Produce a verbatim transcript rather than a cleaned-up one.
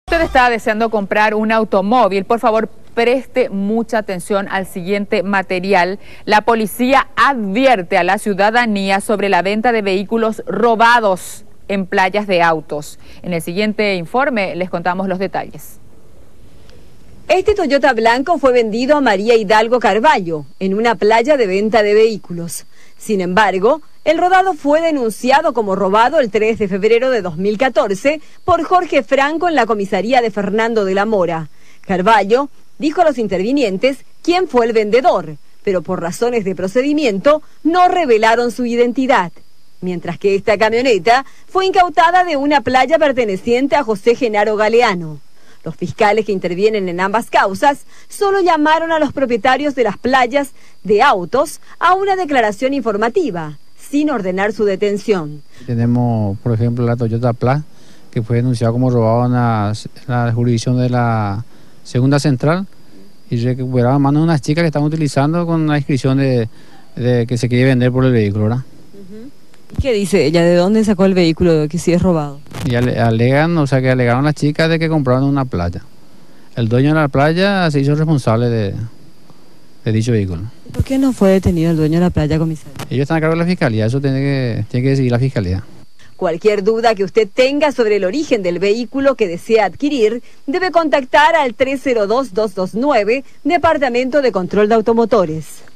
Usted está deseando comprar un automóvil, por favor preste mucha atención al siguiente material. La policía advierte a la ciudadanía sobre la venta de vehículos robados en playas de autos. En el siguiente informe les contamos los detalles. Este Toyota blanco fue vendido a María Hidalgo Carballo en una playa de venta de vehículos. Sin embargo, el rodado fue denunciado como robado el tres de febrero de dos mil catorce por Jorge Franco en la comisaría de Fernando de la Mora. Carballo dijo a los intervinientes quién fue el vendedor, pero por razones de procedimiento no revelaron su identidad. Mientras que esta camioneta fue incautada de una playa perteneciente a José Genaro Galeano. Los fiscales que intervienen en ambas causas solo llamaron a los propietarios de las playas de autos a una declaración informativa, sin ordenar su detención. Tenemos, por ejemplo, la Toyota Plus, que fue denunciada como robado en la, en la jurisdicción de la segunda central y recuperaba manos de unas chicas que estaban utilizando con una inscripción de, de que se quiere vender por el vehículo, ¿verdad? ¿Qué dice ella? ¿De dónde sacó el vehículo que sí es robado? Y alegan, o sea que alegaron las chicas de que compraron una playa. El dueño de la playa se hizo responsable de, de dicho vehículo. ¿Por qué no fue detenido el dueño de la playa, comisario? Ellos están a cargo de la fiscalía, eso tiene que, tiene que decidir la fiscalía. Cualquier duda que usted tenga sobre el origen del vehículo que desea adquirir, debe contactar al tres cero dos, dos dos nueve, Departamento de Control de Automotores.